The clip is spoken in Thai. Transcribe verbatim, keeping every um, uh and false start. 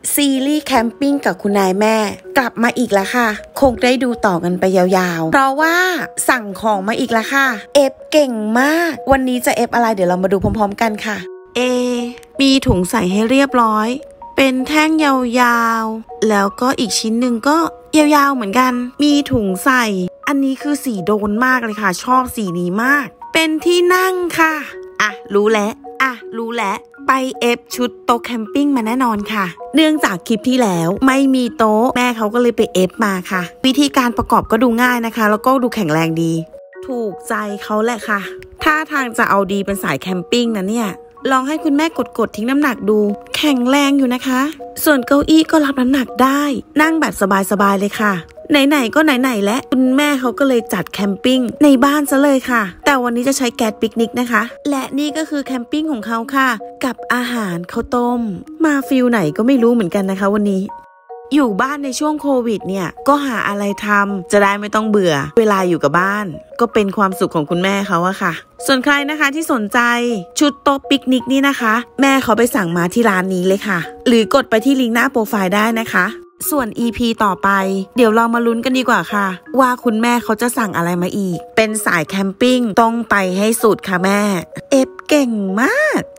ซีรีส์แคมปิ้งกับคุณนายแม่กลับมาอีกแล้วค่ะคงได้ดูต่อกันไปยาวๆเพราะว่าสั่งของมาอีกแล้วค่ะเอฟเก่งมากวันนี้จะเอฟอะไรเดี๋ยวเรามาดูพร้อมๆกันค่ะ A มีถุงใส่ให้เรียบร้อยเป็นแท่งยาวๆแล้วก็อีกชิ้นหนึ่งก็ยาวๆเหมือนกันมีถุงใส่อันนี้คือสีโดนมากเลยค่ะชอบสีนี้มากเป็นที่นั่งค่ะอ่ะรู้แล้วอ่ะรู้แล้วไปเอฟชุดโต๊ะแคมปิ้งมาแน่นอนค่ะเนื่องจากคลิปที่แล้วไม่มีโต๊ะแม่เขาก็เลยไปเอฟมาค่ะวิธีการประกอบก็ดูง่ายนะคะแล้วก็ดูแข็งแรงดีถูกใจเขาแหละค่ะถ้าทางจะเอาดีเป็นสายแคมปิ้งนะเนี่ยลองให้คุณแม่กดๆทิ้งน้ำหนักดูแข็งแรงอยู่นะคะส่วนเก้าอี้ก็รับน้ำหนักได้นั่งแบบสบายๆเลยค่ะไหนๆก็ไหนๆและคุณแม่เขาก็เลยจัดแคมปิ้งในบ้านซะเลยค่ะแต่วันนี้จะใช้แก๊สปิกนิกนะคะและนี่ก็คือแคมปิ้งของเขาค่ะกับอาหารข้าวต้มมาฟิลไหนก็ไม่รู้เหมือนกันนะคะวันนี้อยู่บ้านในช่วงโควิดเนี่ยก็หาอะไรทำจะได้ไม่ต้องเบื่อเวลาอยู่กับบ้านก็เป็นความสุขของคุณแม่เขาอะค่ะส่วนใครนะคะที่สนใจชุดโต๊ะปิกนิกนี่นะคะแม่เขาไปสั่งมาที่ร้านนี้เลยค่ะหรือกดไปที่ลิงก์หน้าโปรไฟล์ได้นะคะส่วน อี พี ต่อไปเดี๋ยวเรามาลุ้นกันดีกว่าค่ะว่าคุณแม่เขาจะสั่งอะไรมาอีกเป็นสายแคมปิ้งต้องไปให้สุดค่ะแม่เอฟเก่งมาก